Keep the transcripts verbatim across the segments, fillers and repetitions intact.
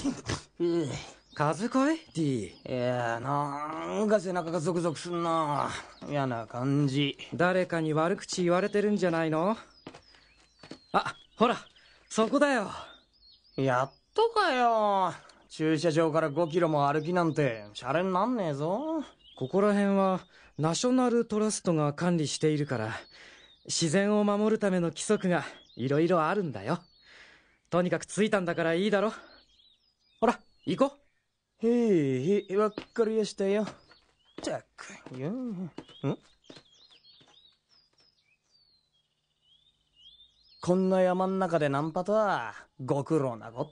風邪かい ?D。 いや、なんか背中がゾクゾクすんな。嫌な感じ。 誰かに悪口言われてるんじゃないの？あ、ほら、そこだよ。 やっとかよ。駐車場からごキロも歩きなんてシャレになんねえぞ。 ここら辺はナショナルトラストが管理しているから、自然を守るための規則がいろいろあるんだよ。とにかく着いたんだからいいだろ。ほら、行こう。 へえへえ、わっかりやしたよ。ったく、よん。こんな山ん中でナンパとはご苦労なこった。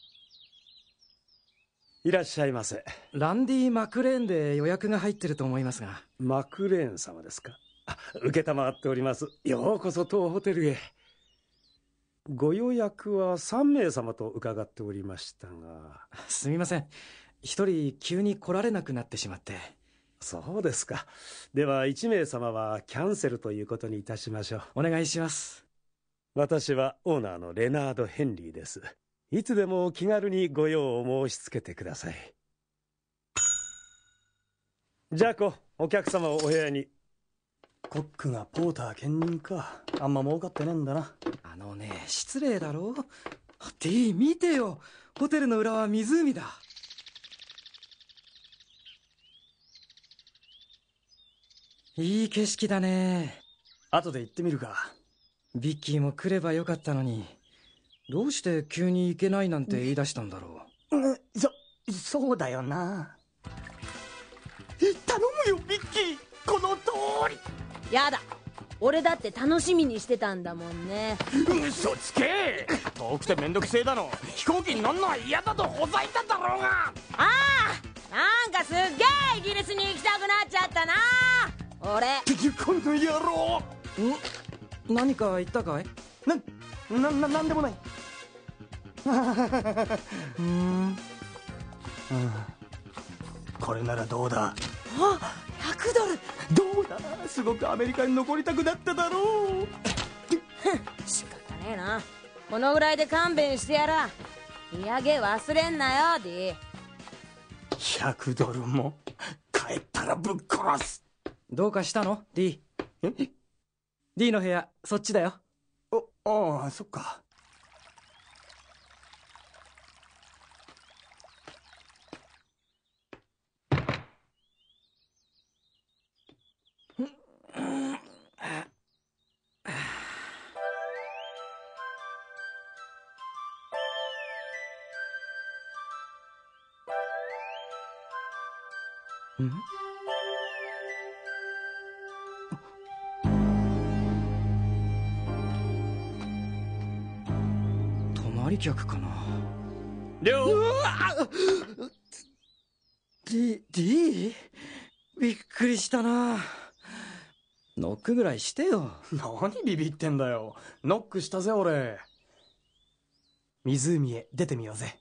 いらっしゃいませ。 ランディ・マクレーンで予約が入ってると思いますが。 マクレーン様ですか？あ、承っております。ようこそ当ホテルへ。ご予約はさんめい様と伺っておりましたが。 すみません、一人急に来られなくなってしまって。 そうですか。ではいちめい様はキャンセルということにいたしましょう。 お願いします。 私はオーナーのレナード・ヘンリーです。いつでも気軽にご用を申し付けてください。ジャコ、お客様をお部屋に。 コックがポーター兼任か。あんま儲かってねえんだな。 あのね、失礼だろ。 D、 見てよ、ホテルの裏は湖だ。いい景色だね。 後で行ってみるか。 ビッキーも来ればよかったのに、どうして急に行けないなんて言い出したんだろう。 うん、そ、そうだよな。頼むよビッキー、この通り。 やだ、俺だって楽しみにしてたんだもんね。 嘘つけ。遠くてめんどくせえだろ。飛行機に乗んのは嫌だとほざいただろうが。 ああ、なんかすっげえイギリスに行きたくなっちゃったな俺。 この野郎。 ん？何か言ったかい？ な、な、な、なんでもない。 うーん、うん、 これならどうだ。 あ、ひゃくドル。 どうだ、すごくアメリカに残りたくなっただろう。 仕方ねえな。このぐらいで勘弁してやら。土産忘れんなよ D。 ひゃくドルも帰ったらぶっ殺す。 どうかしたの D？ え D の部屋そっちだよ。 お、ああ、そっか。 ん？泊まり客かな。 りょう。 D、D？ びっくりしたな。ノックぐらいしてよ。 何ビビってんだよ。ノックしたぜ俺。湖へ出てみようぜ。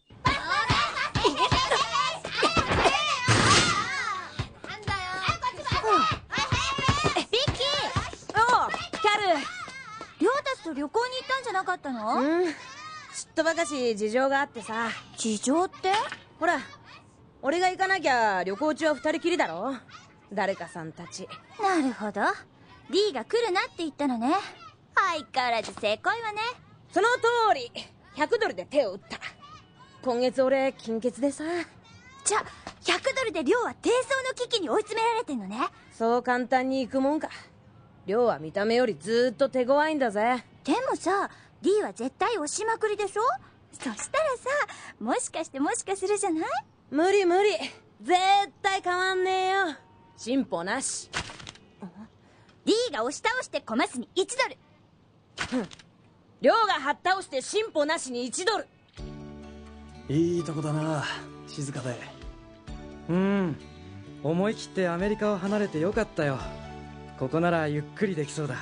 旅行に行ったんじゃなかったの？ うん、ちっとばかし事情があってさ。 事情って？ ほら、俺が行かなきゃ旅行中は二人きりだろ、誰かさんたち。 なるほど、 D が来るなって言ったのね。相変わらずせこいわね。 その通り、ひゃくドルで手を打った。今月俺金欠でさ。 じゃひゃくドルで亮は低層の危機に追い詰められてんのね。 そう簡単に行くもんか。亮は見た目よりずーっと手強いんだぜ。 でもさ、 D は絶対押しまくりでしょ。そしたらさ、もしかしてもしかするじゃない？ 無理無理、絶対変わんねえよ。進歩なし。 D が押し倒してコマスにいちドル。 亮がはっ倒して進歩なしにいちドル。 いいとこだな、静かで。 うん、思い切ってアメリカを離れてよかったよ。ここならゆっくりできそうだ。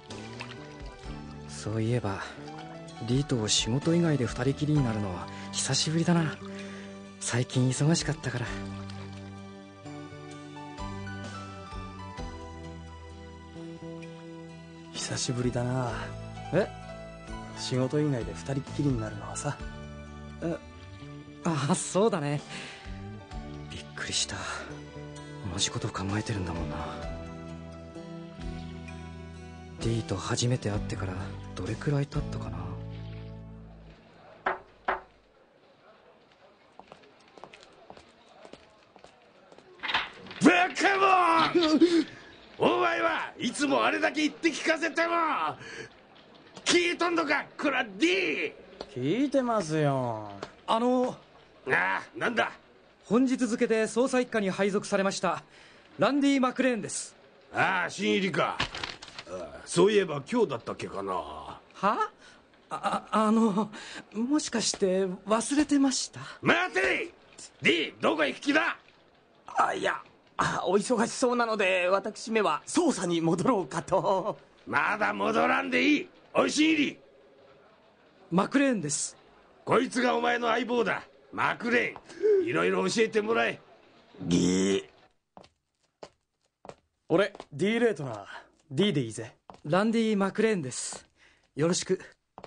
そういえば D と仕事以外で二人きりになるのは久しぶりだな。最近忙しかったから。 久しぶりだな。 え？ 仕事以外で二人っきりになるのはさ。 え、 ああ、そうだね。びっくりした。同じこと考えてるんだもんな。 D と初めて会ってからどれくらい経ったかな。 バカモンお前はいつもあれだけ言って聞かせても聞いとんのか、こら D。 聞いてますよ。 あのああ、なんだ。 本日付で捜査一課に配属されましたランディ・マクレーンです。 ああ、新入りか。ああ、そういえば今日だったっけかな。 はあ、あ、あのもしかして忘れてました？ 待て D、 どこ行く気だ。 あ、いや、あ、お忙しそうなので私めは捜査に戻ろうかと。 まだ戻らんでいい。おい、新入り。 マクレーンです。 こいつがお前の相棒だ、マクレーン。いろいろ教えてもらえ。 ギー。俺 D レートナー D でいいぜ。 ランディ・マクレーンです。よろしく。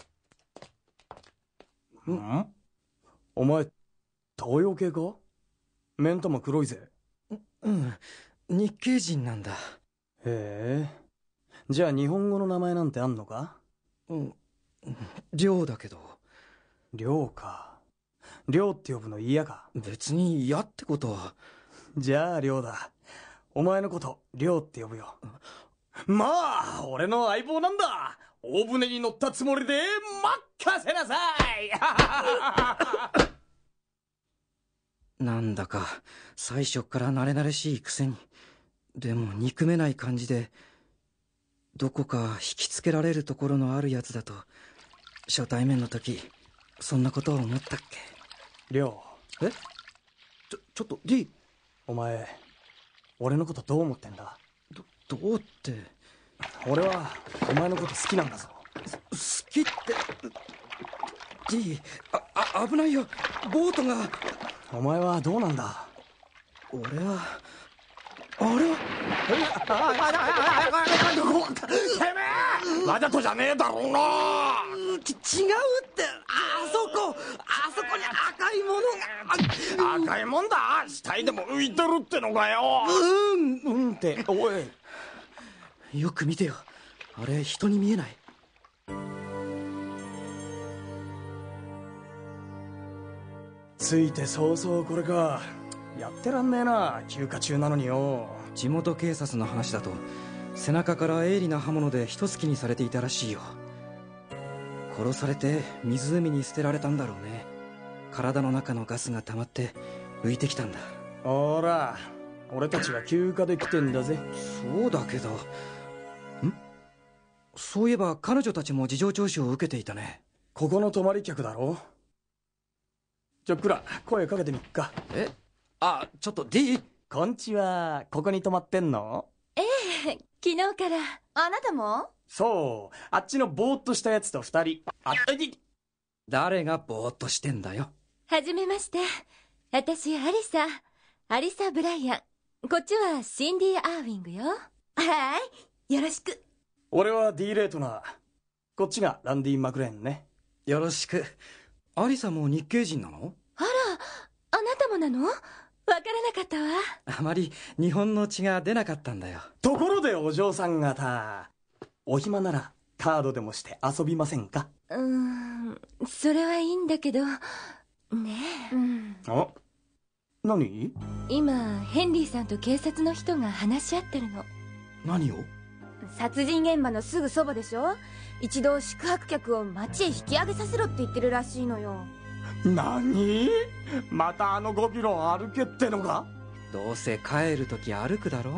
ん？お前東洋系か？目ん玉黒いぜ。 うん、日系人なんだ。 へえ。じゃあ日本語の名前なんてあんのか？ うん、亮だけど。 亮か。亮って呼ぶの嫌か？ 別に嫌ってことは。 じゃあ亮だ。お前のこと亮って呼ぶよ。まあ俺の相棒なんだ。大船に乗ったつもりで任せなさい。 なんだか最初から慣れ慣れしいくせに、でも憎めない感じで、どこか引きつけられるところのあるやつだと初対面の時そんなことを思ったっけ。 亮。 え？ちょ、ちょっと D。 お前俺のことどう思ってんだ？ ど、どうって。 俺はお前のこと好きなんだぞ。 好きって D。 あ、あ、危ないよ、ボートが。 お前はどうなんだ？ 俺はあれはてめえわざとじゃねえだろうな。 ち違うって。あそこあそこに赤いものが。 赤いもんだ。死体でも浮いてるってのかよ。 うんうんっておい、 よく見てよ、あれ人に見えない？ ついて早々これか。やってらんねえな、休暇中なのによ。 地元警察の話だと背中から鋭利な刃物で人突きにされていたらしいよ。殺されて湖に捨てられたんだろうね。体の中のガスが溜まって浮いてきたんだ。 ほら俺たちは休暇で来てんだぜ。 そうだけど。ん？そういえば彼女たちも事情聴取を受けていたね。 ここの泊まり客だろ。ちょっくら声かけてみっか。 え？あ、ちょっと D。 こんちは。ここに泊まってんの？ ええ、昨日から。あなたも？ そう、あっちのぼーっとしたやつと二人。あっい誰がぼーっとしてんだよ。 はじめまして。私アリサアリサ・ブライアン。こっちはシンディ・アーウィングよ。 はい、よろしく。 俺は D レートナー。こっちがランディ・マクレーンね。 よろしく。アリサも日系人なの？ あら、あなたもなの？わからなかったわ。 あまり日本の血が出なかったんだよ。 ところでお嬢さん方、お暇ならカードでもして遊びませんか？ うーん、それはいいんだけどねえ、うん、 あ、何？ 今ヘンリーさんと警察の人が話し合ってるの。 何を？ 殺人現場のすぐそばでしょ。一度宿泊客を街へ引き上げさせろって言ってるらしいのよ。 何？またあのごキロ歩けってのか？ どうせ帰るとき歩くだろ。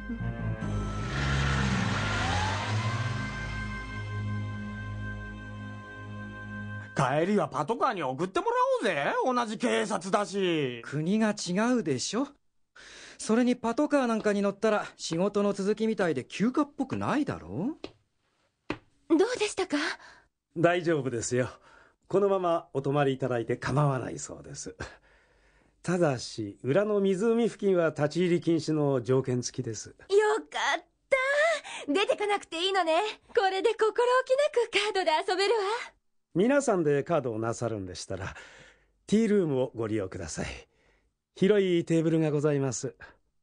帰りはパトカーに送ってもらおうぜ。同じ警察だし。 国が違うでしょ。それにパトカーなんかに乗ったら仕事の続きみたいで休暇っぽくないだろ。 どうでしたか？ 大丈夫ですよ。このままお泊まりいただいて構わないそうです。ただし裏の湖付近は立ち入り禁止の条件付きです。 よかった出てかなくていいのね。 これで心置きなくカードで遊べるわ。 皆さんでカードをなさるんでしたらティールームをご利用ください。広いテーブルがございます。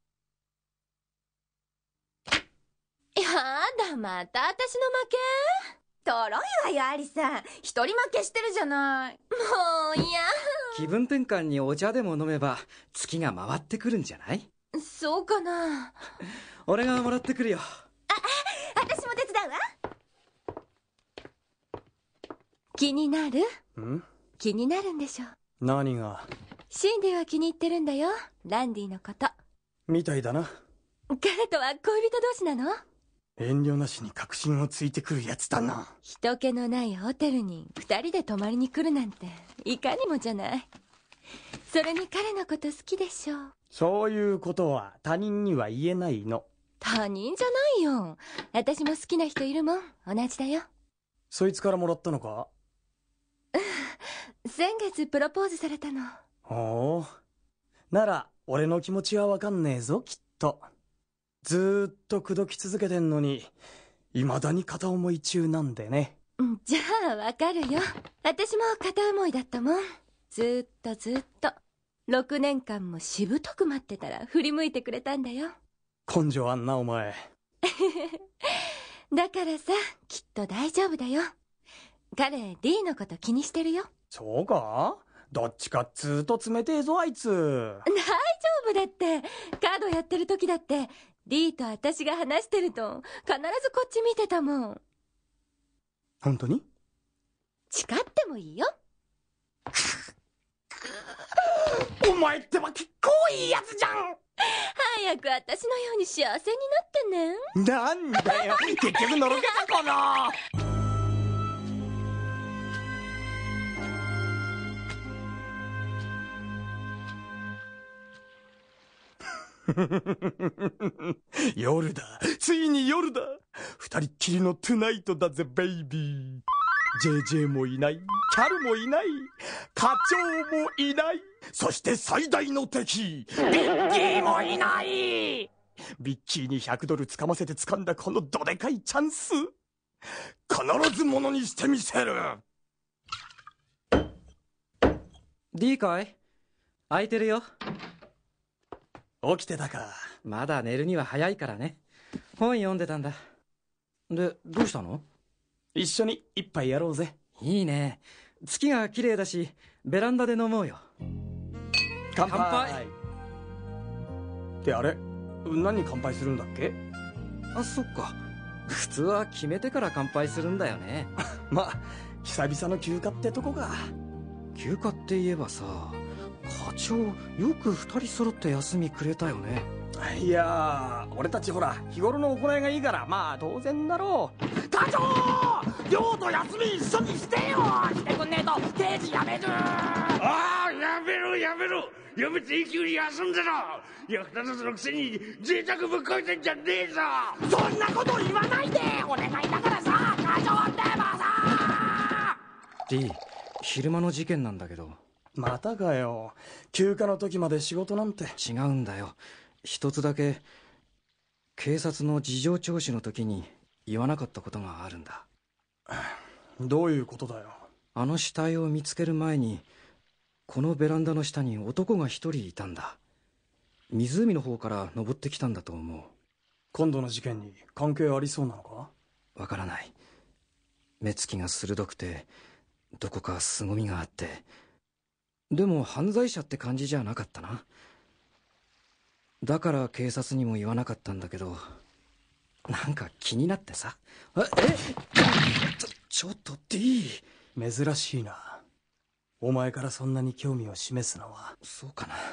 やだ、また私の負け？ とろいわよ、アリさん。一人負けしてるじゃない。 もう嫌。 気分転換にお茶でも飲めば月が回ってくるんじゃない？ そうかな。 俺がもらってくるよ。 私も手伝うわ。 気になる？ ん？ 気になるんでしょ。 何が？ シンディは気に入ってるんだよ、ランディのこと。 みたいだな。 彼とは恋人同士なの？ 遠慮なしに確信をついてくるやつだな。 人気のないホテルに二人で泊まりに来るなんていかにもじゃない。それに彼のこと好きでしょ。 そういうことは他人には言えないの。 他人じゃないよ。私も好きな人いるもん。同じだよ。 そいつからもらったのか？ 先月プロポーズされたの。 ほう。なら俺の気持ちはわかんねえぞ、きっと。ずーっと口説き続けてんのに未だに片思い中なんでね。 じゃあわかるよ。私も片思いだったもん。ずーっとずーっとろくねんかんもしぶとく待ってたら振り向いてくれたんだよ。 根性あんなお前。 だからさ、きっと大丈夫だよ。彼 D のこと気にしてるよ。 そうか？どっちかっつーと冷てえぞあいつ。 大丈夫だって。カードやってる時だって D と私が話してると必ずこっち見てたもん。 本当に？ 誓ってもいいよ。 お前ってば結構いいやつじゃん。 早く私のように幸せになってね。 なんだよ、結局のろけたかな。夜だ、ついに夜だ。二人っきりのトゥナイトだぜベイビー。 ジェージェー もいない、キャルもいない、課長もいない、そして最大の敵ビッキーもいない。ビッキーにひゃくドルつかませて掴んだこのどでかいチャンス、必ずものにしてみせる。 D かい？空いてるよ。 起きてたか。 まだ寝るには早いからね。本読んでたんだ。で、どうしたの？ 一緒に一杯やろうぜ。 いいね。月が綺麗だしベランダで飲もうよ。 乾杯。 乾杯ってあれ、何に乾杯するんだっけ？ あ、そっか。普通は決めてから乾杯するんだよね。 まあ久々の休暇ってとこか。 休暇って言えばさ、課長よく二人揃って休みくれたよね。 いやー、俺たちほら日頃の行いがいいからまあ当然だろう。課長、亮と休み一緒にしてよ。してくんねえと定時やめる。 ああ、やめろやめろ、やめて永久に休んでろ。役立たずのくせに贅沢ぶっこいてんじゃねえぞ。 そんなこと言わないで、お願いだからさ、課長ってばさ。 D、昼間の事件なんだけど。 またかよ。休暇の時まで仕事なんて。 違うんだよ。一つだけ警察の事情聴取の時に言わなかったことがあるんだ。 どういうことだよ。 あの死体を見つける前にこのベランダの下に男が一人いたんだ。湖の方から登ってきたんだと思う。 今度の事件に関係ありそうなのか？ わからない。目つきが鋭くてどこか凄みがあって、でも犯罪者って感じじゃなかったな。だから警察にも言わなかったんだけど、なんか気になってさ。ええちょちょっと D。 珍しいな、お前からそんなに興味を示すのは。 そうかな。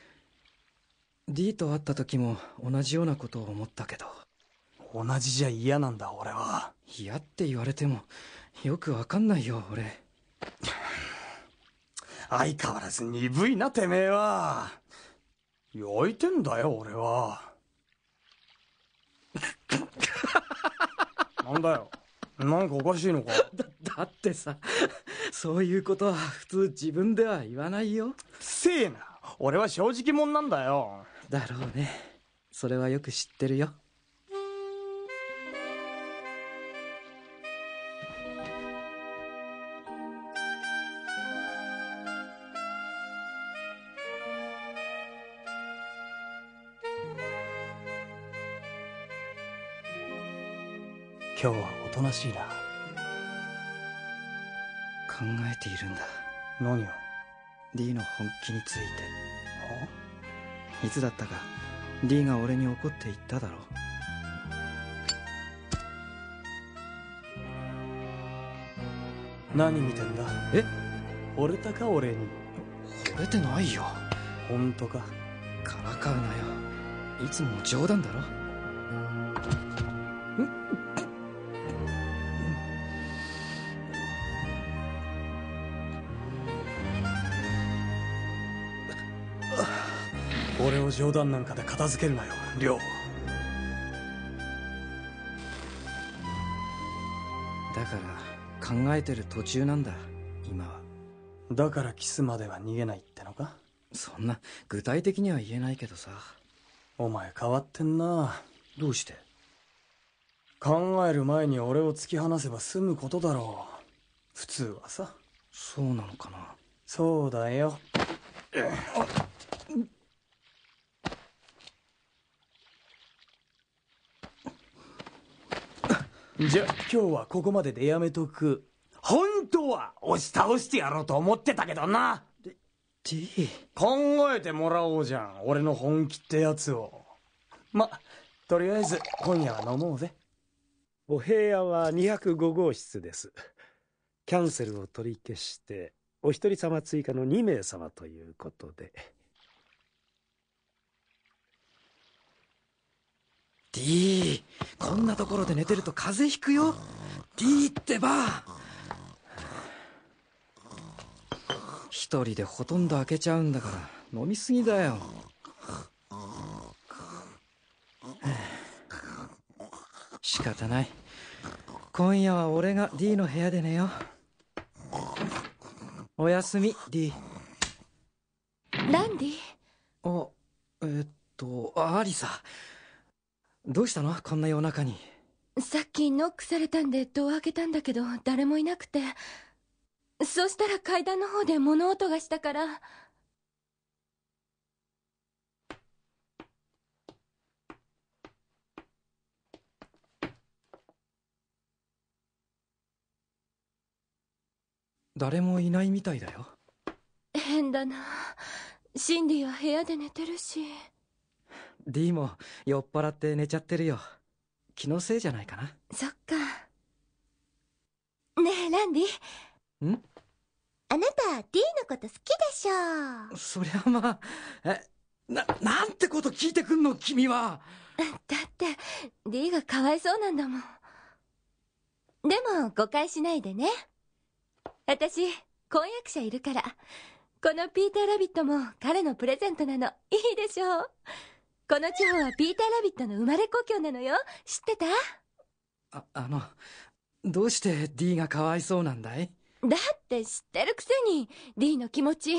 D と会った時も同じようなことを思ったけど。 同じじゃ嫌なんだ俺は。 嫌って言われてもよくわかんないよ俺。 相変わらず鈍いなてめえは。焼いてんだよ俺は。なんだよ、なんかおかしいのか？ だだってさ、そういうことは普通自分では言わないよ。 せえな、俺は正直者なんだよ。 だろうね。それはよく知ってるよ。 今日はおとなしいな。 考えているんだ。 何を？ D の本気について。いつだったか D が俺に怒って言っただろう。 何見てんだ？ え？ 惚れたか俺に？ 惚れてないよ。 本当か？ からかうなよ。いつも冗談だろ。 俺を冗談なんかで片付けるなよ、亮。 だから考えてる途中なんだ今は。 だからキスまでは逃げないってのか？ そんな具体的には言えないけどさ。 お前変わってんな。 どうして？ 考える前に俺を突き放せば済むことだろう、普通はさ。 そうなのかな。 そうだよ。じゃ、今日はここまででやめとく。本当は押し倒してやろうと思ってたけどな。 D。 考えてもらおうじゃん、俺の本気ってやつを。ま、とりあえず今夜は飲もうぜ。 お部屋はにひゃくごごうしつです。キャンセルを取り消してお一人様追加のにめいさまということで。 D、 こんなところで寝てると風邪ひくよ。 D ってば。一人でほとんど開けちゃうんだから飲みすぎだよ。仕方ない。今夜は俺が D の部屋で寝よう。おやすみ D。 ランディ。 あ、えーっとアリサ、どうしたのこんな夜中に。 さっきノックされたんで戸を開けたんだけど誰もいなくて、そしたら階段の方で物音がしたから。 誰もいないみたいだよ。 変だな。シンディは部屋で寝てるし。 D も酔っ払って寝ちゃってるよ。気のせいじゃないかな。 そっか。ねえランディ。 ん？ あなた D のこと好きでしょ。 そりゃまあ、え、な、なんてこと聞いてくんの君は。 だって D がかわいそうなんだもん。でも誤解しないでね。私婚約者いるから。このピーターラビットも彼のプレゼントなの。いいでしょう。この地方はピーターラビットの生まれ故郷なのよ。知ってた？ あ、あの、どうして D がかわいそうなんだい？ だって知ってるくせに D の気持ち。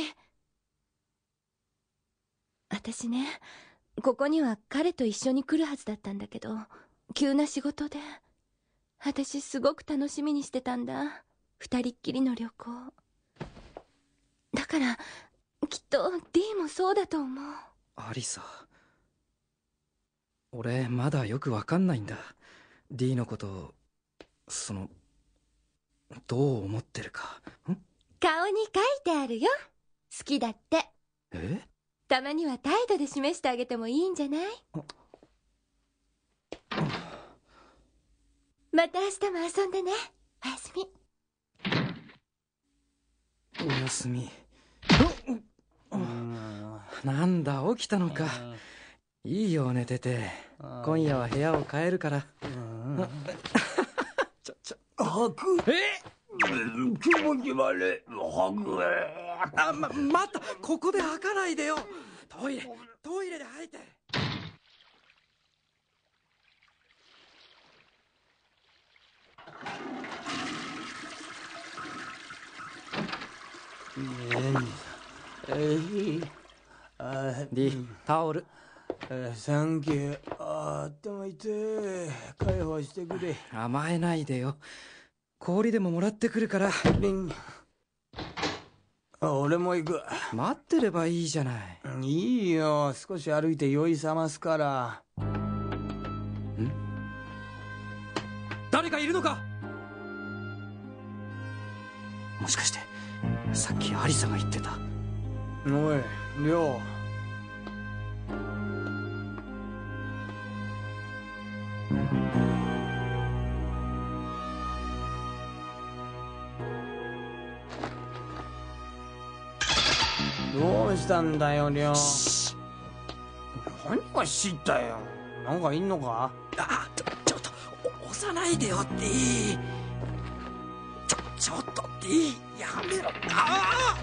私ね、ここには彼と一緒に来るはずだったんだけど、急な仕事で。私すごく楽しみにしてたんだ、二人っきりの旅行。だからきっと D もそうだと思う。 アリサ、俺まだよくわかんないんだ。 D のことを、そのどう思ってるか。ん？ 顔に書いてあるよ。好きだって。 え？ たまには態度で示してあげてもいいんじゃない？また明日も遊んでね。おやすみ。 おやすみ。なんだ起きたのか。いいよ寝てて。今夜は部屋を変えるから。ちょちょハグ。 え？ 気持ち悪い。ハグ。 あ、ま、待った。ここで吐かないでよ。トイレトイレで吐いて。D、タオル。 サンキュー。あー頭痛い。解放してくれ。 甘えないでよ。氷でももらってくるから。 リン。あ、俺も行く。 待ってればいいじゃない。 いいよ、少し歩いて酔い覚ますから。 ん？誰かかいるのか。もしかしてさっきアリサが言ってた。 おいリョウ、どうしたんだよリョウ。何が知ったよ。なんかいんのか。 あ、ちょちょっと押さないでよって。ちょちょっとってやめろ。あ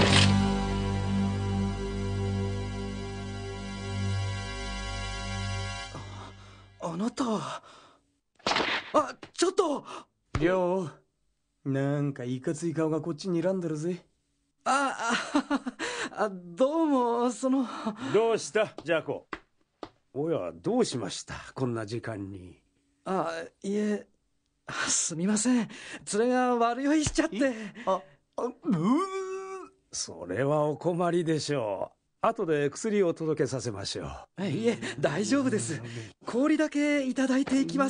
あ、あなた。あ、ちょっとリョウ、なんかいかつい顔がこっちに睨んでるぜ。 ああ、どうも、その。 どうしたジャコ。おや、どうしましたこんな時間に。 あ、いえ、すみません、連れが悪酔いしちゃって。 あ、あ、うーそれはお困りでしょう。後で薬を届けさせましょう。 いえ、大丈夫です。氷だけいただいていきます。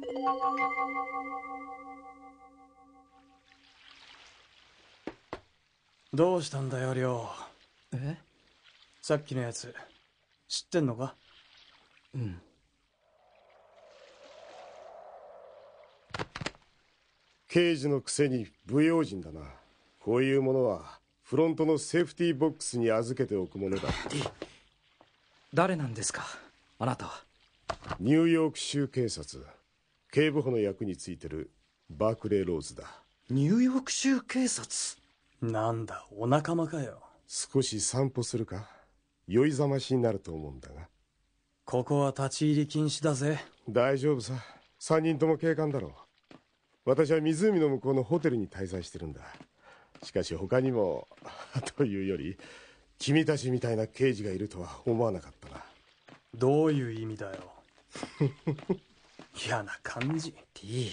どうしたんだよリョウ。 え？ さっきのやつ知ってんのか。 うん。 刑事のくせに不用心だな。こういうものはフロントのセーフティーボックスに預けておくものだ。 誰なんですかあなたは。 ニューヨーク州警察警部補の役についてるバークレー・ローズだ。 ニューヨーク州警察。 なんだお仲間かよ。 少し散歩するか。酔いざましになると思うんだが。 ここは立ち入り禁止だぜ。 大丈夫さ、三人とも警官だろう。私は湖の向こうのホテルに滞在してるんだ。しかし他にもというより君たちみたいな刑事がいるとは思わなかったな。 どういう意味だよ。嫌な感じ。 T、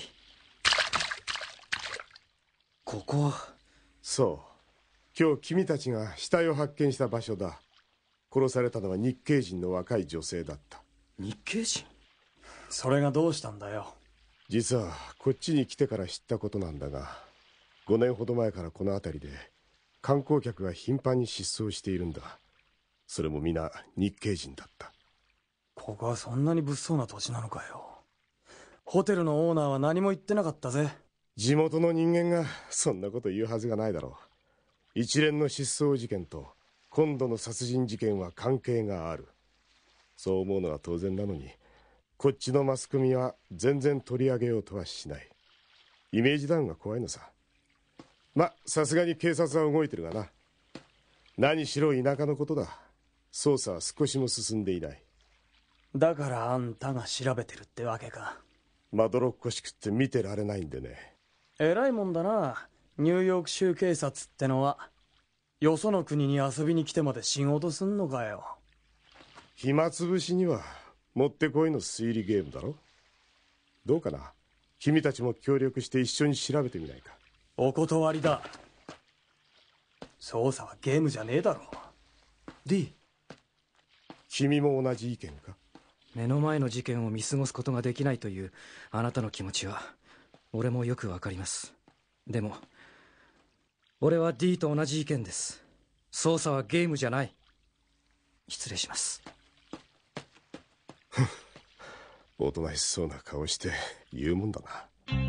ここは。 そう今日君たちが死体を発見した場所だ。殺されたのは日系人の若い女性だった。 日系人？ それがどうしたんだよ。 実はこっちに来てから知ったことなんだが、ごねんほど前からこの辺りで観光客が頻繁に失踪しているんだ。それも皆日系人だった。 ここはそんなに物騒な土地なのかよ。ホテルのオーナーは何も言ってなかったぜ。 地元の人間がそんなこと言うはずがないだろう。一連の失踪事件と今度の殺人事件は関係がある。そう思うのは当然なのに、こっちのマスコミは全然取り上げようとはしない。イメージダウンが怖いのさ。ま、さすがに警察は動いてるがな。何しろ田舎のことだ。捜査は少しも進んでいない。 だからあんたが調べてるってわけか。 まどろっこしくって見てられないんでね。 偉いもんだな、ニューヨーク州警察ってのは。よその国に遊びに来てまで仕事すんのかよ。 暇つぶしにはもってこいの推理ゲームだろ。どうかな、君たちも協力して一緒に調べてみないか。 お断りだ。捜査はゲームじゃねえだろ。 D、 君も同じ意見か。 目の前の事件を見過ごすことができないというあなたの気持ちは俺もよくわかります。でも俺は D と同じ意見です。捜査はゲームじゃない。失礼します。 おとなしそうな顔して言うもんだな。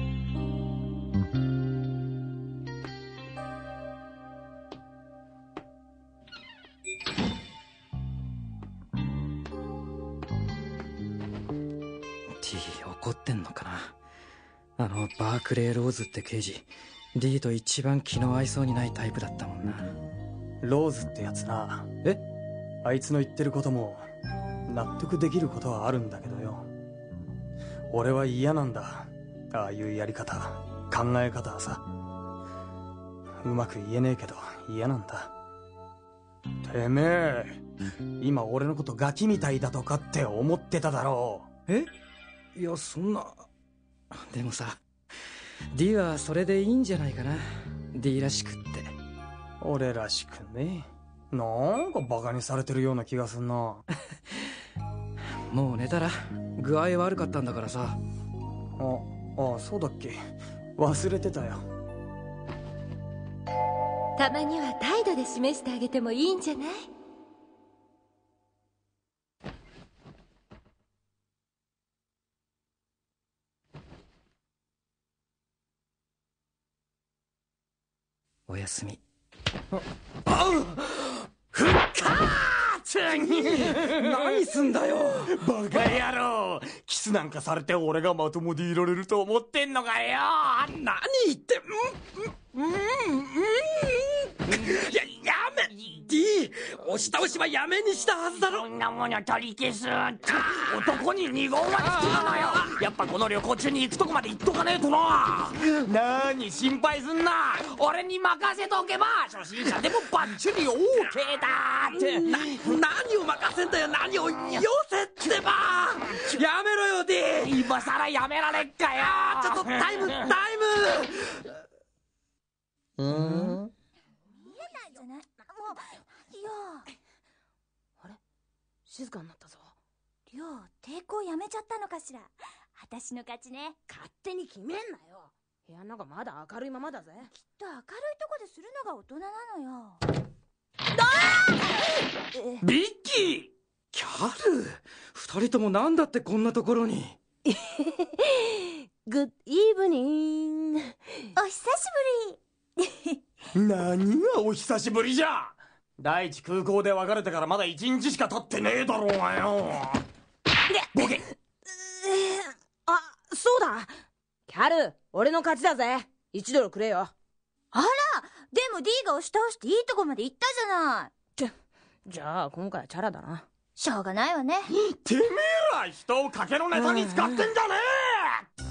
T、 怒ってんのかな。あのバークレー・ローズって刑事 D と一番気の合いそうにないタイプだったもんな。 ローズってやつな。 え？ あいつの言ってることも納得できることはあるんだけどよ。俺は嫌なんだ、ああいうやり方、考え方はさ。うまく言えねえけど嫌なんだ。てめえ今俺のことガキみたいだとかって思ってただろう。 え？いやそんな。でもさ D はそれでいいんじゃないかな。 D らしくって。 俺らしくね。なんかバカにされてるような気がすんな。 もう寝たら？具合悪かったんだからさ。 あ、 ああ、そうだっけ。忘れてたよ。 たまには態度で示してあげてもいいんじゃない？ おやすみ。 あうふっかーつ何すんだよバカ野郎。キスなんかされて俺がまともでいられると思ってんのかよ。 何言ってうんうんうんいややめ D 押し倒しはやめにしたはずだろ。 そんなもの取り消す。男に二言はつきなのよ。やっぱこの旅行中に行くとこまで行っとかねえとな。なーに心配すんな。俺に任せとけば初心者でもバッチリ オーケー だって。 な何を任せんだよ。何をよせってば。やめろよ D。 今さらやめられっかよ。 ちょっとタイムタイム。うん見えないじゃない。もういやあれ静かになったぞ。 りょう抵抗やめちゃったのかしら。私の勝ちね。 勝手に決めんなよ。部屋の中まだ明るいままだぜ。 きっと明るいとこでするのが大人なのよ。 ビッキーキャル二人ともなんだってこんなところに。 グッイーブニング。 お久しぶり。 何がお久しぶりじゃ。第一空港で別れてからまだ一日しか経ってねえだろうがよ。ボケ。 あ、そうだ。キャル、俺の勝ちだぜ。いちドルくれよ。 あら、でも D が押し倒していいとこまで行ったじゃない。 じゃ、じゃあ今回はチャラだな。 しょうがないわね。 てめえら人を賭けのネタに使ってんじゃねえ。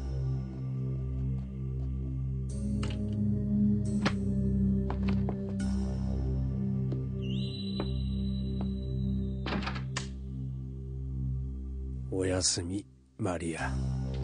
おやすみマリア。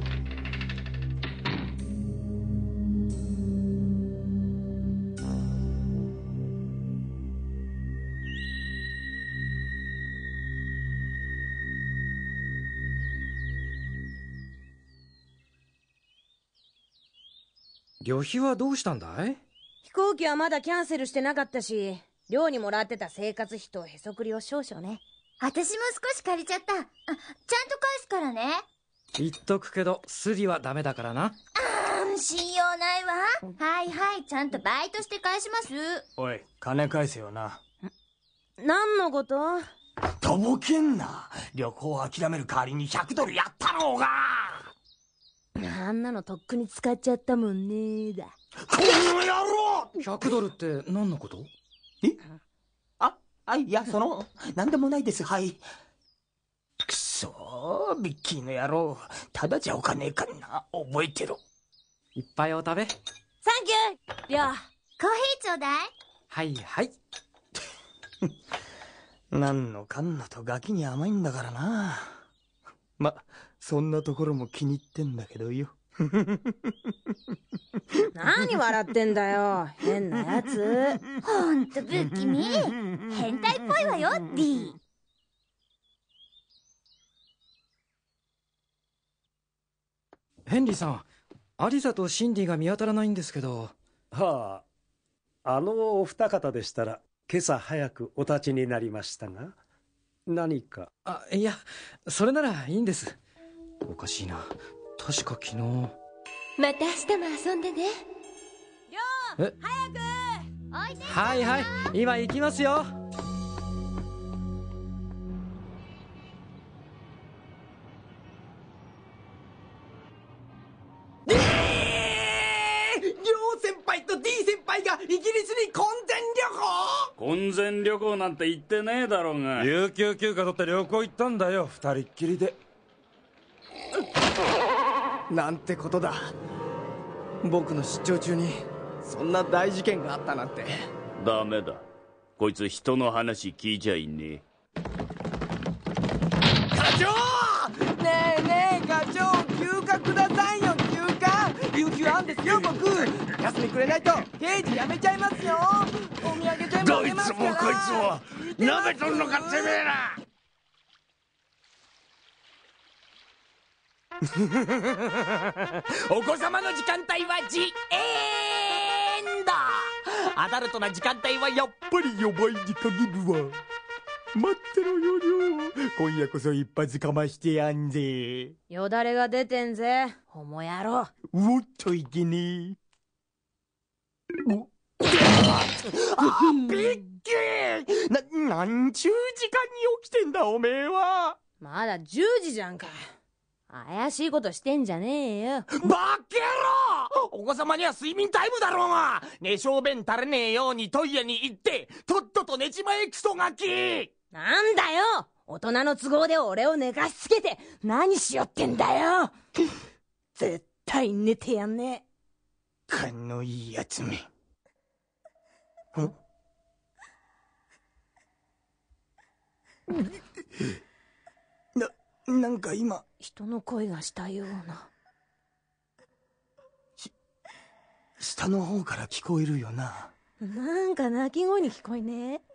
旅費はどうしたんだい？ 飛行機はまだキャンセルしてなかったし、寮にもらってた生活費とへそくりを少々ね。 私も少し借りちゃった。あ、ちゃんと返すからね。 言っとくけどスリはダメだからな。 あー信用ないわ。はいはい、ちゃんとバイトして返します。 おい、金返せよな。 何のこと？ とぼけんな。旅行を諦める代わりにひゃくドルやったろうが。 あんなのとっくに使っちゃったもんねだ。 この野郎。 ひゃくドルって何のこと？ えあ、あ、いや、その、なんでもないです、はい。くそー、ビッキーの野郎。ただじゃおかねえからな、覚えてろ。 いっぱいお食べ。 サンキュー。りょう。 コーヒーちょうだい。 はいはい。 なんのかんのとガキに甘いんだからな。ま、そんなところも気に入ってんだけどよ。 何笑ってんだよ。変なやつ。 ほんと不気味。変態っぽいわよ、D。 ヘンリーさん、アリサとシンディが見当たらないんですけど。 はあ、あのお二方でしたら今朝早くお立ちになりましたが、何か？ あ、いや、それならいいんです。おかしいな。確か昨日。 また明日も遊んでね。 え、早くおいで。 はいはい、今行きますよ。 りょう先輩と D 先輩がイギリスに婚前旅行。 婚前旅行なんて行ってねえだろうが。 有給休暇取って旅行行ったんだよ、二人っきりで。 なんてことだ。僕の出張中にそんな大事件があったなんて。 ダメだ、こいつ人の話聞いちゃいねえ。 課長、ねえねえ課長、休暇くださいよ。休暇有給あんですよ。僕休みくれないと刑事辞めちゃいますよ。お土産全部あげますから。 どいつもこいつもなめとんのかてめえら。 お子様の時間帯はジエンド。アダルトな時間帯はやっぱり予売に限るわ。待ってろよりょう、今夜こそ一発かましてやんぜ。 よだれが出てんぜ、ホモ野郎。 おっといけねえ。おあ、びっくり。な、なんちゅう時間に起きてんだおめえは。 まだじゅうじじゃんか。怪しいことしてんじゃねえよ。 バケロ。お子様には睡眠タイムだろうが。寝小便垂れねえようにトイレに行ってとっとと寝ちまえクソガキ。 なんだよ、大人の都合で俺を寝かしつけて何しよってんだよ。絶対寝てやんねえ。勘のいいやつめ。んな、なんか今人の声がしたような。 し、下の方から聞こえるよな。 なんか鳴き声に聞こえねえ。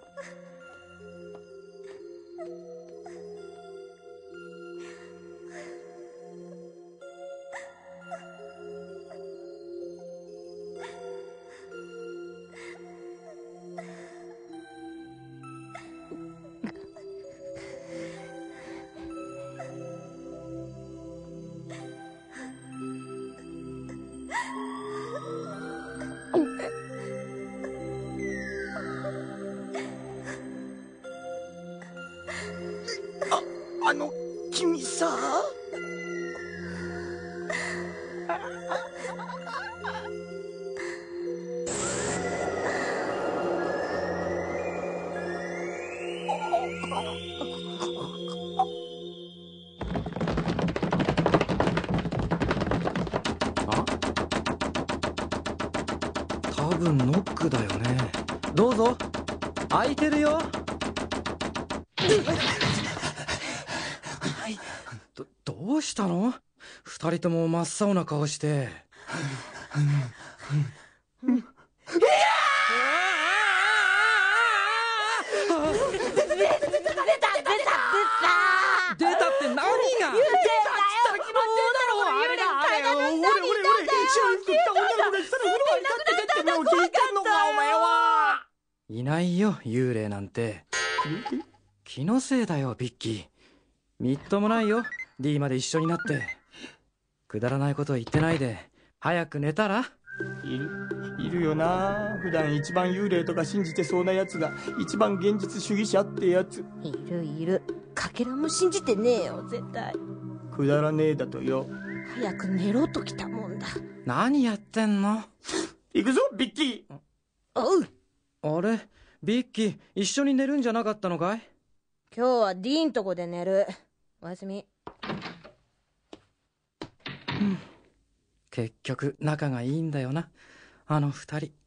あの君さ。 多分ノックだよね。どうぞ、開いてるよ。ど、どうしたの？二人とも真っ青な顔して。出たって何が？いないよ、幽霊なんて。気のせいだよ、ビッキー。みっともないよ、 D まで一緒になって。くだらないこと言ってないで早く寝たら。 いるいるよな。普段一番幽霊とか信じてそうなやつが一番現実主義者ってやつ。 いるいる。かけらも信じてねえよ絶対。 くだらねえだとよ。 早く寝ろときたもんだ。 何やってんの？ 行くぞビッキー。 おう。 あれ、ビッキー一緒に寝るんじゃなかったのかい？ 今日はディーンとこで寝る。おやすみ。 うん、結局仲がいいんだよな、あの二人。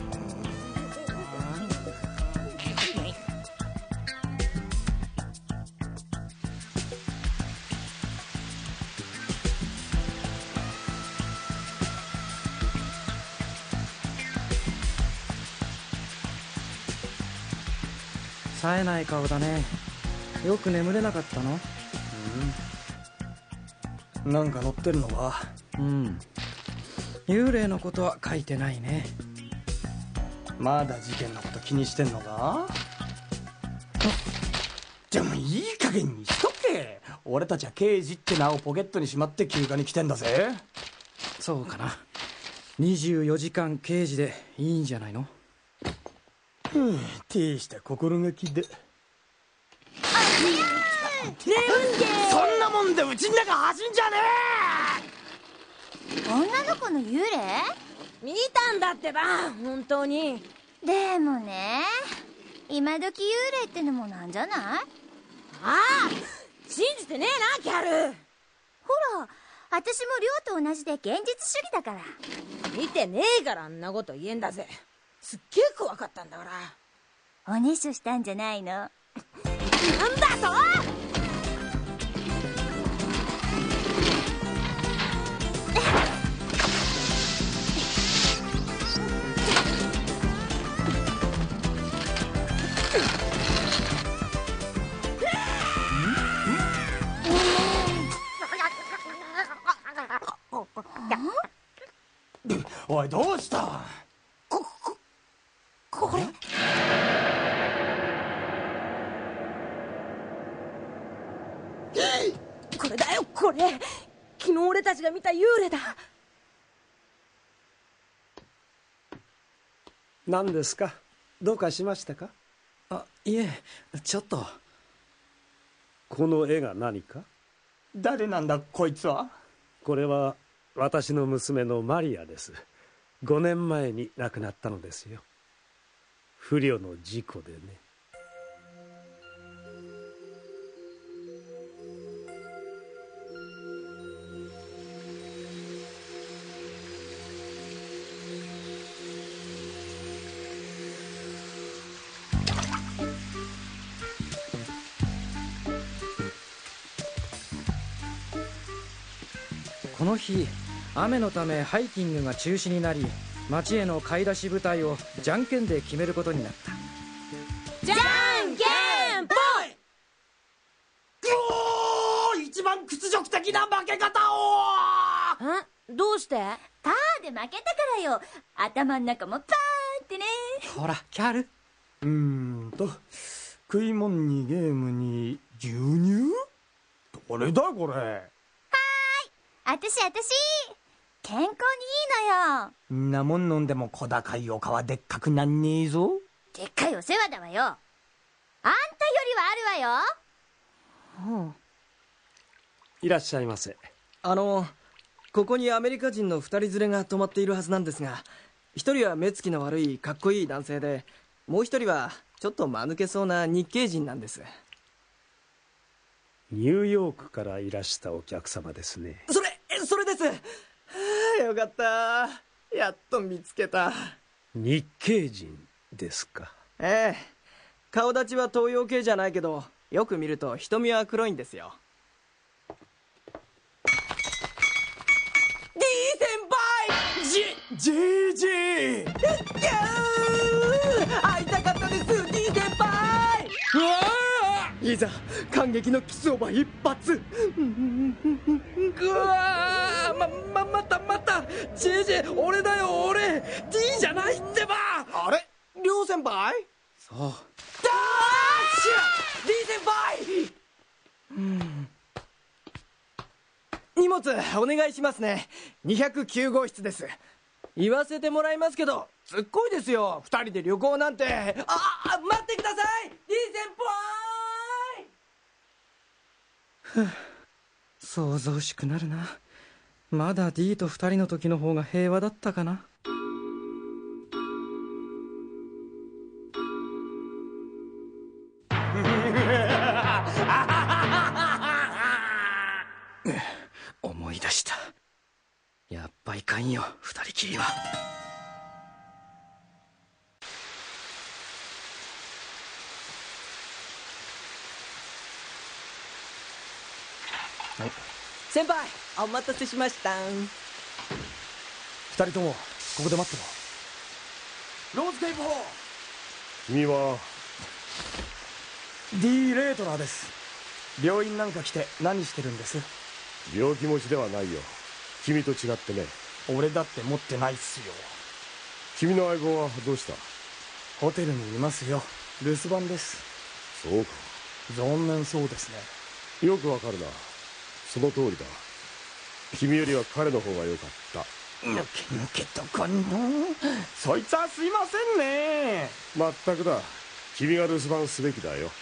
冴えない顔だね。よく眠れなかったの？ うん、なんか乗ってるのか？ うん、幽霊のことは書いてないね。 まだ事件のこと気にしてんのか？でもいい加減にしとけ。俺たちは刑事って名をポケットにしまって休暇に来てんだぜ。 そうかな。にじゅうよじかん刑事でいいんじゃないの？ うん、大した心がきで。そんなもんでうちん中走んじゃねえ。女の子の幽霊？ 見たんだってば、本当に。 でもね、今時幽霊ってのもなんじゃない？ああ、信じてねえなキャル。 ほら、私も亮と同じで現実主義だから。 見てねえからあんなこと言えんだぜ。すっげえ怖かったんだから。 おねしょしたんじゃないの？なんだと！ たちが見た幽霊だ。 何ですか？どうかしましたか？ あ、いえ、ちょっと。 この絵が何か？ 誰なんだこいつは。 これは私の娘のマリアです。ごねんまえに亡くなったのですよ。不慮の事故でね。 この日、雨のためハイキングが中止になり、町への買い出し部隊をじゃんけんで決めることになった。 じゃんけんぽい。 おー、一番屈辱的な負け方を。 ん？どうして？ パーで負けたからよ。頭ん中もパーってね。 ほら、キャル。 うーんと、食い物にゲームに牛乳？どれだこれ。 あたしあたし健康にいいのよ。 んなもん飲んでも小高いお皮でっかくなんねえぞ。 でっかいお世話だわよ。あんたよりはあるわよ。 うん、 いらっしゃいませ。 あのここにアメリカ人の二人連れが泊まっているはずなんですが、一人は目つきの悪いかっこいい男性で、もう一人はちょっと間抜けそうな日系人なんです。 ニューヨークからいらしたお客様ですね。 それそれです。はあ、よかった、やっと見つけた。 日系人ですか？ ええ、顔立ちは東洋系じゃないけど、よく見ると瞳は黒いんですよ。 D 先輩。 ジェージェー。 キャー、会いたかったです D 先輩。うわー、いざ感激のキスオバ一発。うわー、まままたまた ジェージェー、 俺だよ俺。 D じゃないってば。 あれ、亮先輩。 そう。 だーしゃ D 先輩。うん、荷物お願いしますね。にひゃくきゅう号室です。言わせてもらいますけど、すっごいですよ、二人で旅行なんて。あ、待ってください D 先輩。 ふぅ、想像しくなるな。まだ D と二人の時の方が平和だったかな。思い出した。やっぱいかんよ、二人きりは。 先輩、お待たせしました。 二人ともここで待ってろ。ローズ警部補。 君は D レートナーです。病院なんか来て何してるんです？ 病気持ちではないよ。君と違ってね。 俺だって持ってないっすよ。 君の相棒はどうした？ ホテルにいますよ。留守番です。 そうか。 残念そうですね。よくわかるな。その通りだ。君よりは彼の方が良かった。 抜け抜けとかの。そいつはすいませんね。 まったくだ。君が留守番すべきだよ。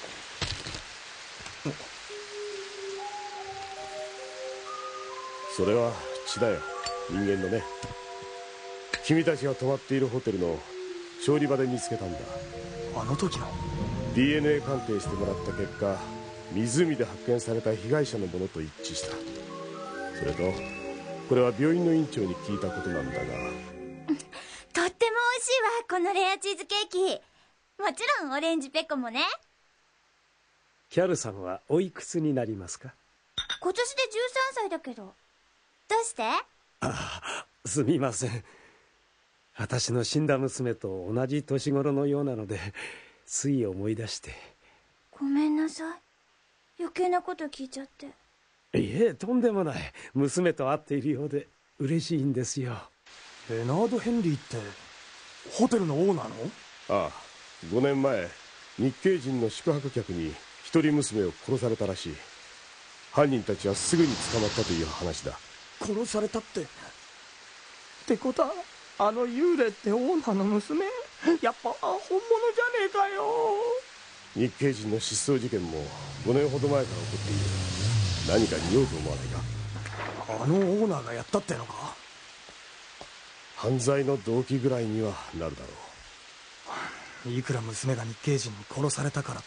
それは血だよ、人間のね。君たちが泊まっているホテルの調理場で見つけたんだ。 あの時のディーエヌエー 鑑定してもらった結果、湖で発見された被害者のものと一致した。それとこれは病院の院長に聞いたことなんだが、 とっても美味しいわ、このレアチーズケーキ。もちろんオレンジペコもね。 キャルさんはおいくつになりますか？ 今年でじゅうさんさいだけど。どうして？ ああ、すみません。私の死んだ娘と同じ年頃のようなので、つい思い出して。 ごめんなさい、余計なこと聞いちゃって。 いえ、とんでもない。娘と会っているようで嬉しいんですよ。 レナード・ヘンリーってホテルのオーナーの？ ああ、ごねんまえ日系人の宿泊客に一人娘を殺されたらしい。犯人たちはすぐに捕まったという話だ。 殺されたって。ってことはあの幽霊ってオーナーの娘？やっぱ本物じゃねえかよ。 日系人の失踪事件もごねんほど前から起こっている。何かにおうと思わないか？ あのオーナーがやったってのか？ 犯罪の動機ぐらいにはなるだろう。いくら娘が日系人に殺されたからって。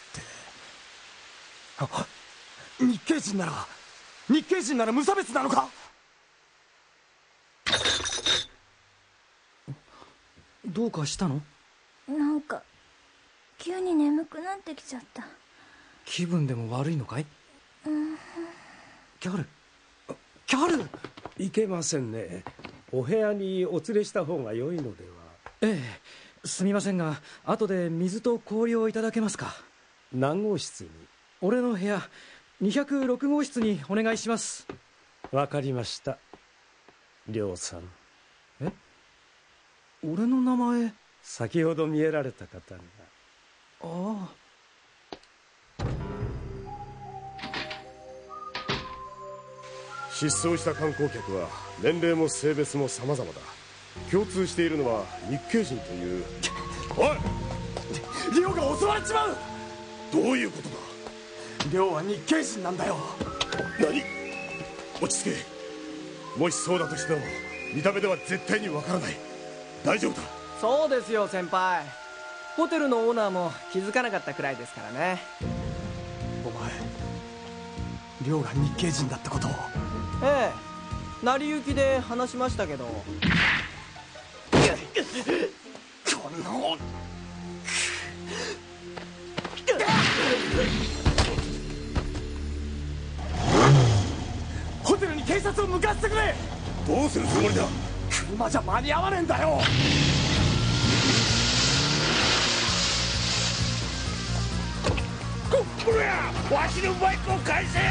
あ、日系人なら日系人なら無差別なのか？ どうかしたの？ なんか急に眠くなってきちゃった。 気分でも悪いのかい？ うん。 キャル、キャル！ いけませんね。お部屋にお連れした方が良いのでは？ ええ、すみませんが後で水と氷をいただけますか？ 何号室に？ 俺の部屋にひゃくろく号室にお願いします。 わかりました。亮さん。 え？俺の名前？ 先ほど見えられた方が。 ああ。 失踪した観光客は年齢も性別も様々だ。共通しているのは日系人という。おい！ リオが襲われちまう！ どういうことだ？ リオは日系人なんだよ。 何？落ち着け。もしそうだとしても見た目では絶対にわからない。大丈夫だ。 そうですよ先輩。ホテルのオーナーも気づかなかったくらいですからね。 お前リオが日系人だってことを？ ええ、成り行きで話しましたけど。このホテルに警察を向かわせてくれ。 どうするつもりだ？ 車じゃ間に合わねえんだよ。 これやわしのバイクを返せ。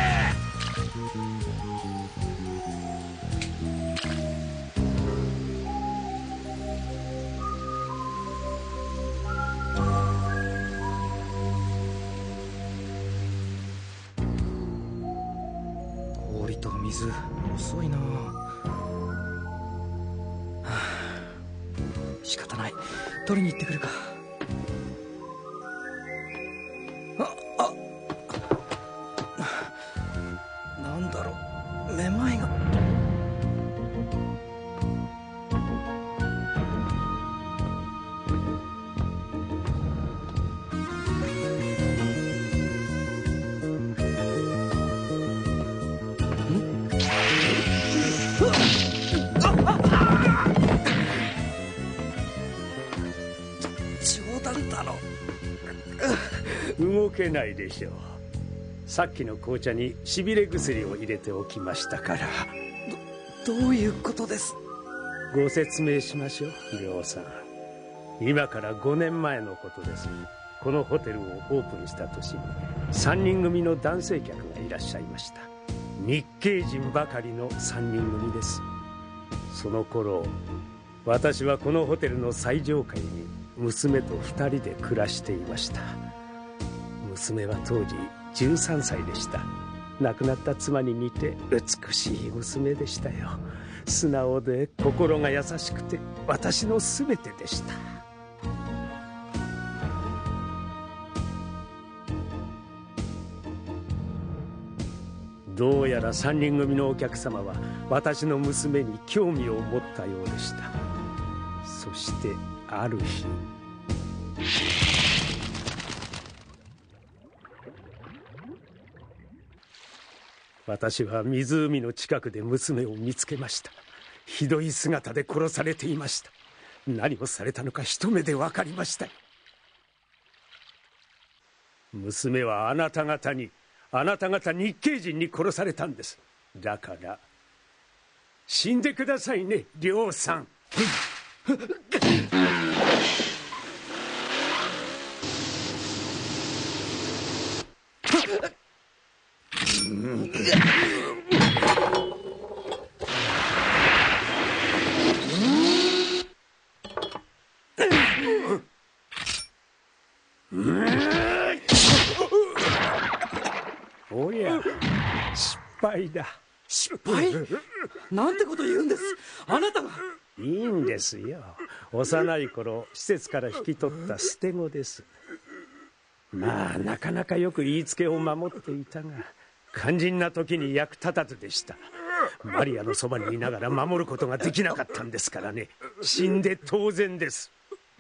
氷と水遅いな。はあ、仕方ない。取りに行ってくるか。ああ、なんだろう、めまいが。 動けないでしょう。さっきの紅茶にしびれ薬を入れておきましたから。 どどういうことです？ ご説明しましょう、亮さん。今からごねんまえのことです。このホテルをオープンした年にさんにん組の男性客がいらっしゃいました。日系人ばかりのさんにん組です。その頃私はこのホテルの最上階に娘とふたりで暮らしていました。娘は当時じゅうさんさいでした。亡くなった妻に似て美しい娘でしたよ。素直で心が優しくて私の全てでした。どうやらさんにん組のお客様は私の娘に興味を持ったようでした。そしてある日、私は湖の近くで娘を見つけました。ひどい姿で殺されていました。何をされたのか一目で分かりました。娘はあなた方にあなた方日系人に殺されたんです。だから死んでくださいね、亮さん。おや、失敗だ。 失敗？なんてこと言うんです。あなたが。 いいんですよ。幼い頃施設から引き取った捨て子です。まあなかなかよく言いつけを守っていたが、肝心な時に役立たずでした。マリアのそばにいながら守ることができなかったんですからね。死んで当然です。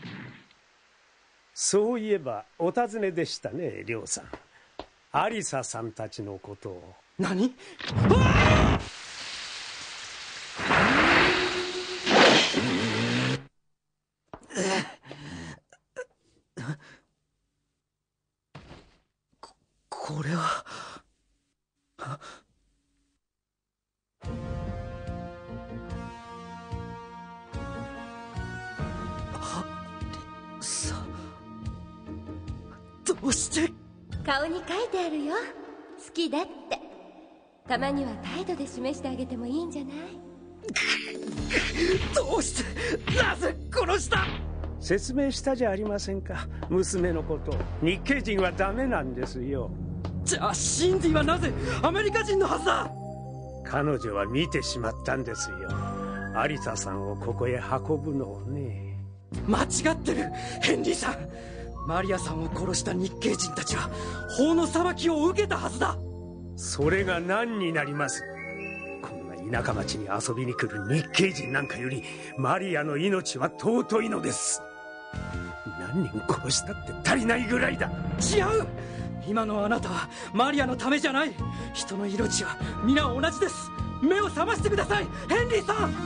そういえばお尋ねでしたね、リョウさん。アリサさんたちのことを。 何？こ、これは。さ、どうして？ 顔に書いてあるよ。好きだって。たまには態度で示してあげてもいいんじゃない？ どうして、なぜ殺した？ 説明したじゃありませんか、娘のこと。日系人はダメなんですよ。 じゃあシンディはなぜアメリカ人のはずだ？ 彼女は見てしまったんですよ、アリサさんをここへ運ぶのをね。 間違ってる、ヘンリーさん。マリアさんを殺した日系人たちは法の裁きを受けたはずだ。 それが何になります？こんな田舎町に遊びに来る日系人なんかよりマリアの命は尊いのです。何人殺したって足りないぐらいだ。 違う、今のあなたはマリアのためじゃない。人の命は皆同じです。目を覚ましてください、ヘンリーさん。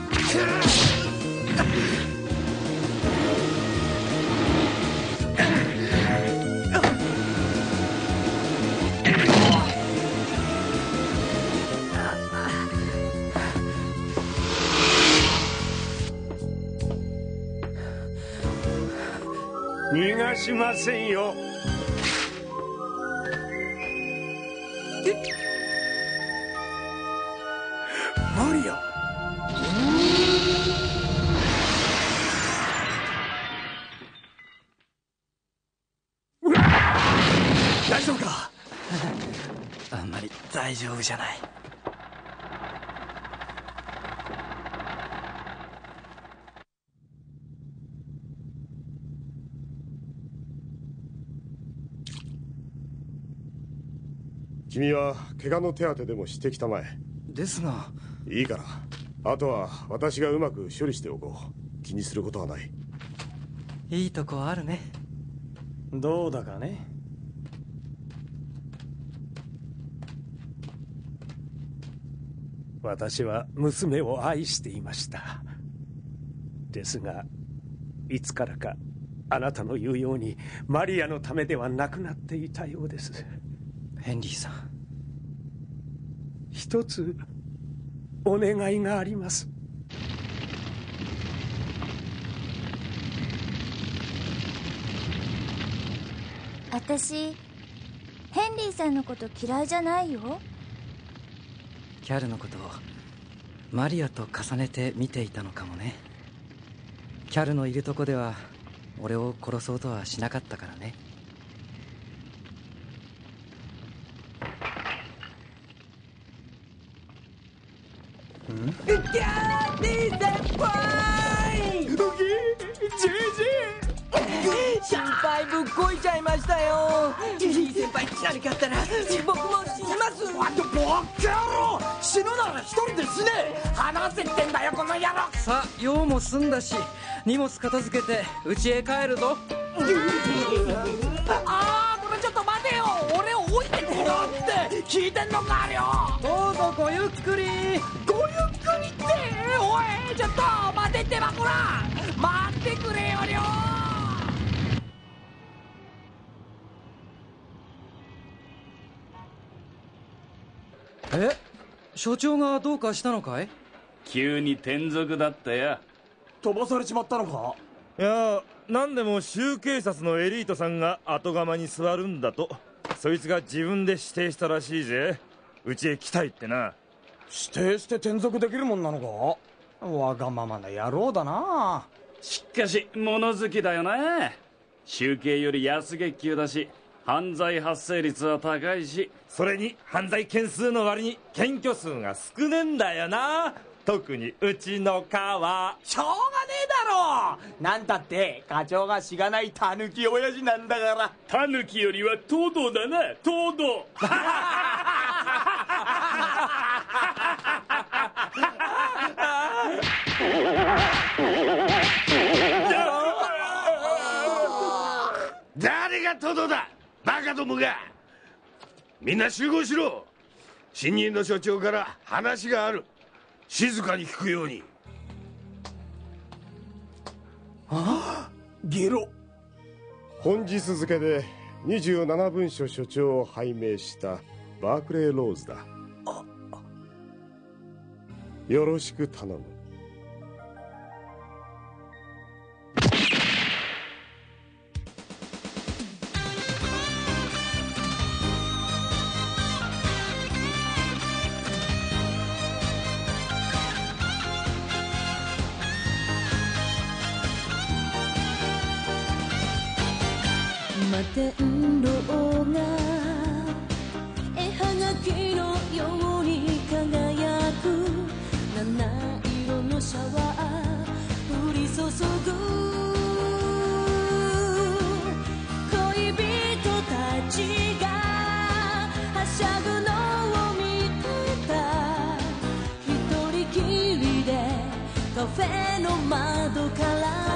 逃がしませんよ。マリア。 大丈夫か？ あんまり大丈夫じゃない。 君は怪我の手当てでもしてきたまえ。 ですが。 いいから、あとは私がうまく処理しておこう。気にすることはない。 いいとこあるね。 どうだかね。 私は娘を愛していました。ですがいつからかあなたの言うようにマリアのためではなくなっていたようです。 ヘンリーさん、 一つお願いがあります。 私ヘンリーさんのこと嫌いじゃないよ。 キャルのことをマリアと重ねて見ていたのかもね。キャルのいるとこでは俺を殺そうとはしなかったからね。 ん？キャンディー先輩！ うぎー、ジェージェー！ 心配ぶっこいちゃいましたよ。リー先輩何かあったら僕も死にます。 ボッカ野郎、死ぬなら一人で死ね。話せってんだよこの野郎。 さあ用も済んだし荷物片付けて家へ帰るぞ。 あー、これちょっと待てよ。俺を置いてくよって聞いてんのかよ。 どうぞごゆっくり。 ごゆっくりって、おいちょっと待てってばこら。待ってくれよよ。 え、所長がどうかしたのかい？ 急に転属だったや。 飛ばされちまったのか？ いや、何でも州警察のエリートさんが後釜に座るんだと。そいつが自分で指定したらしいぜ。うちへ来たいってな。 指定して転属できるもんなのか？わがままな野郎だな。 しかし物好きだよな。州警より安月給だし犯罪発生率は高いし、 それに犯罪件数の割に検挙数が少ねえんだよな。特にうちの課は。 しょうがねえだろ。なんたって課長がしがないタヌキ親父なんだから。 タヌキよりはトドだな、トド。 誰がトドだ、バカどもが。みんな集合しろ。新任の所長から話がある。静かに聞くように。 ああ、ゲロ。 本日付でにじゅうなな文書所長を拝命したバークレー・ローズだ。よろしく頼む。 摩天楼が絵はがきのように輝く七色のシャワー降り注ぐ恋人たちがはしゃぐのを見てた。一人きりでカフェの窓から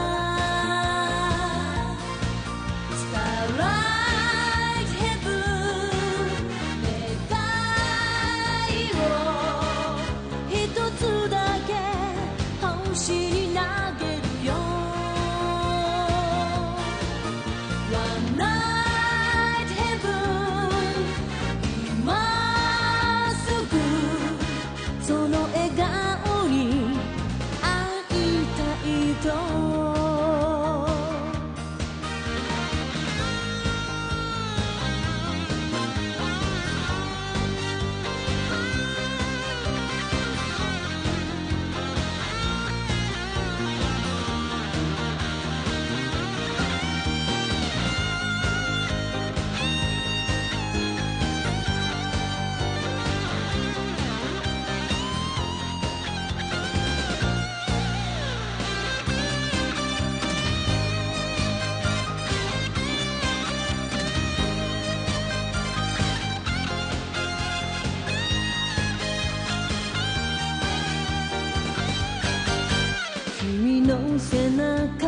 背中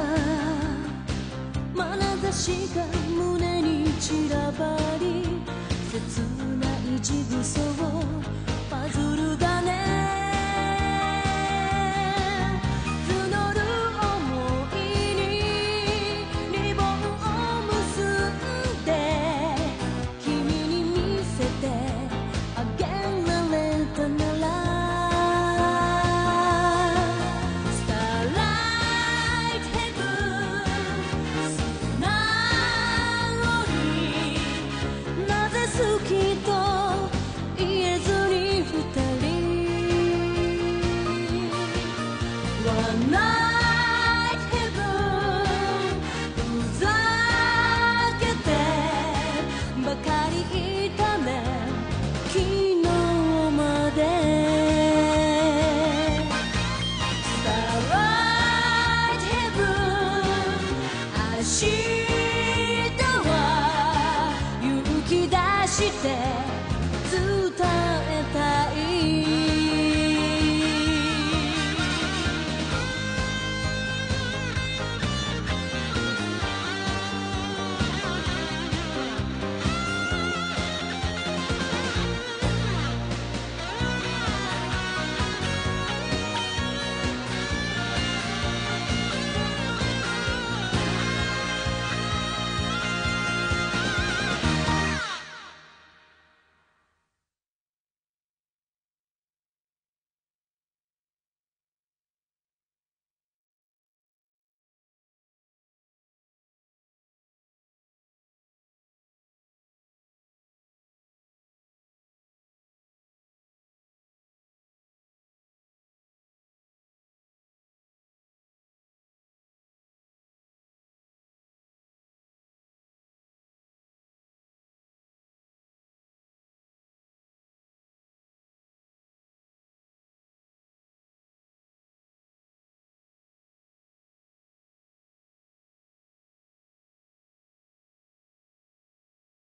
眼差しが胸に散らばり切ないジグソーパズルがね募る想いにリボンを結んで君に見せてあげられたならして伝え